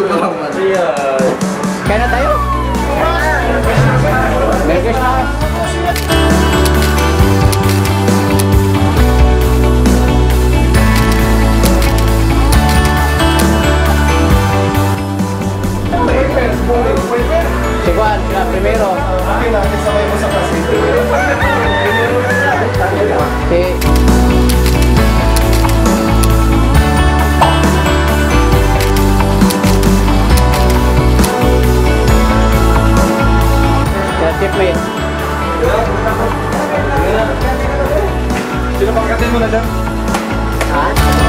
Kaya na tayo? Merry Christmas! Si Juan, sila primero. Okay lang, sabay mo sa kasi. Chipmate. Sino pagkatin mo na dyan? Ha?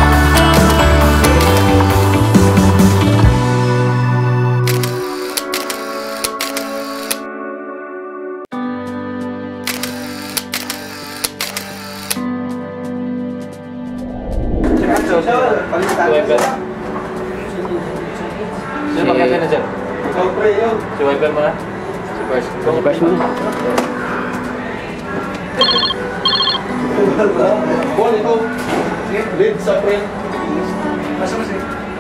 Sino pagkatin na dyan? Si Wiper mo na? First mo. Ball ito. Lead sa pre. Masa mas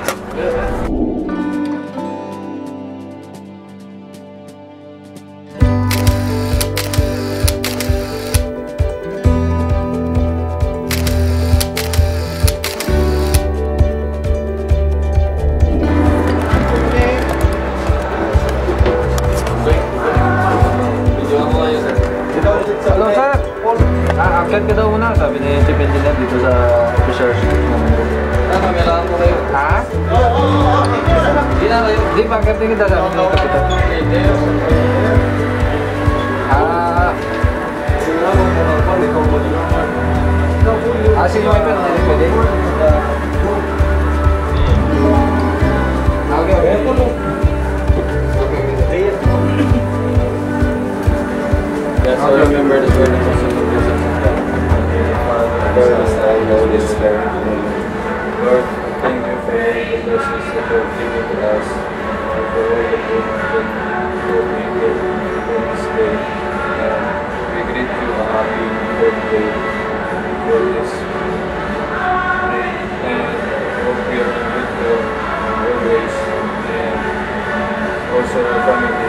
Hello sir! Akit ka daw muna, sabi ni Chief Engineer dito sa officers. may alam ko kayo. Ha? Hindi na kayo. Di, bakit din kita sabi ni Kapitan? Sige Wiper, pwede? Yes, I remember this word of I know this is very Lord, thank you for all the blessings that you have given to us, and for all the good that you have made for this day. And we greet you a happy birthday for this day. And hope we are in good health always, and also the family,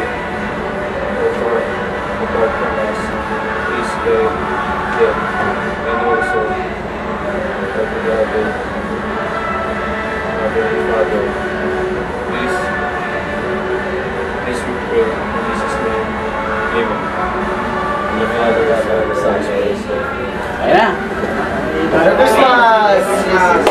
apart from us, is the dead, and also that we have a Father. Please we pray in Jesus' name. Amen. In the Father, and the Son, and the Holy Spirit. Ayan. Merry Christmas!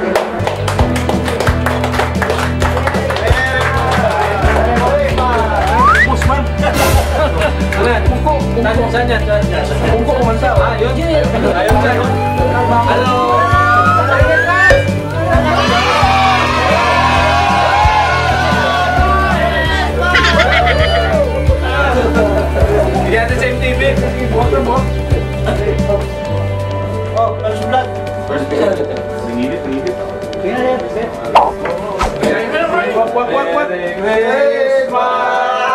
Saan yan? Pungko kumansa. Ah, yun. Ayun. Hello! Hindi natin sa MTV. Water mo. Oh, first blood. First blood. Nangilip. What? Christmas!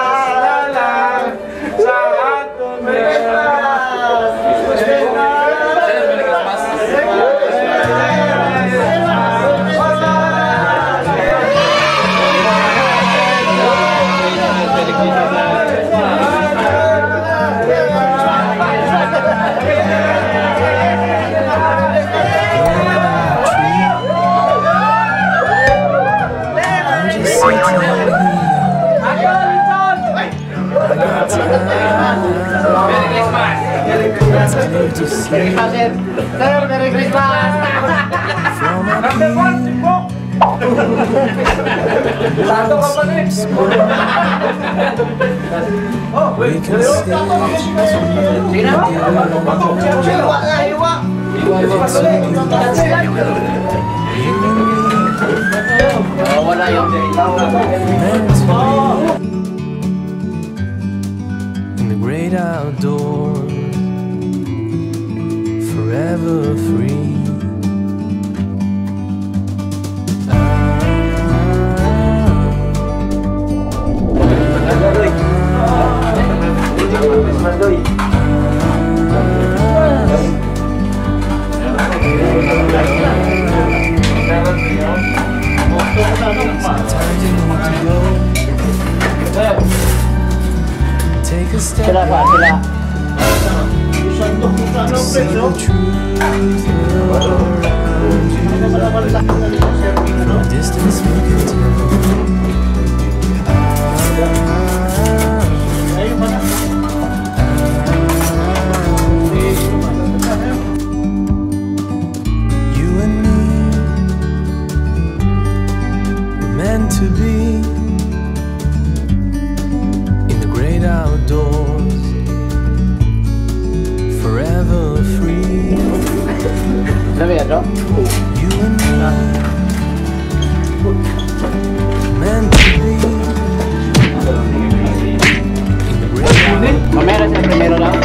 Merry Christmas! Number 1, Simbo! Sado ka pa rin! Oh, wait! Sige na! Hiwa! Wala yung in the great outdoors, forever free. Sometimes see the truth around you. From a distance we can tell. You and me were meant to be in the great outdoors, forever free. Sabi ito? You and me meant to be in the great outdoors. Mamera siya primero lang.